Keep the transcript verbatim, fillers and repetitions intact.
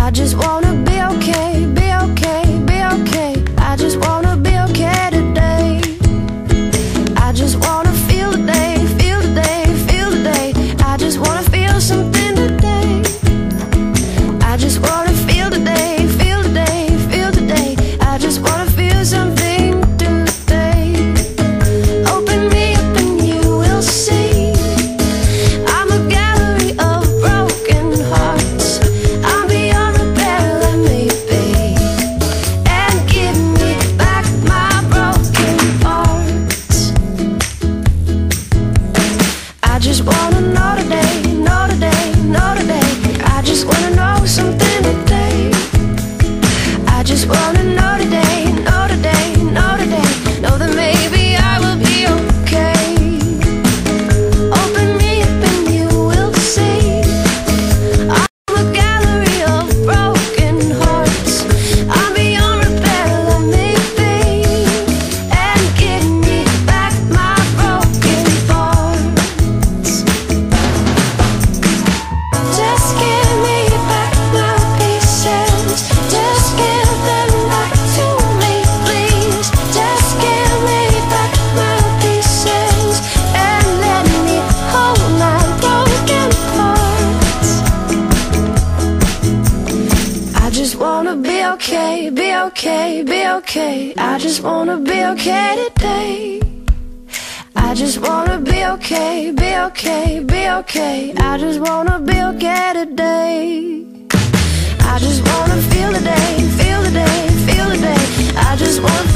I just wanna be okay, be okay, be okay. I just wanna be okay today. I just wanna feel the day, feel the day, feel the day. I just wanna feel something today. I just wanna feel the day, feel the day, feel the day. I just wanna feel something today. Open me up and you will see I'm a gallery of broken hearts. I'm beyond repair, let me be, and give me back my broken parts. I just wanna know today, know today, know today. I just wanna know something today. I just wanna know today, know today, know today. Know that maybe I will be okay. Open me up and you will see I'm a gallery of broken hearts. I'm beyond repair, let me be, and give me back my broken parts. Just give me back my pieces. Just give them back to me, please. Just give me back my pieces and let me hold my broken parts. I just wanna be okay, be okay, be okay. I just wanna be okay today. I just wanna be okay, be okay, be okay. I just wanna be okay today. I just wanna feel the day, feel the day, feel the day. I just wanna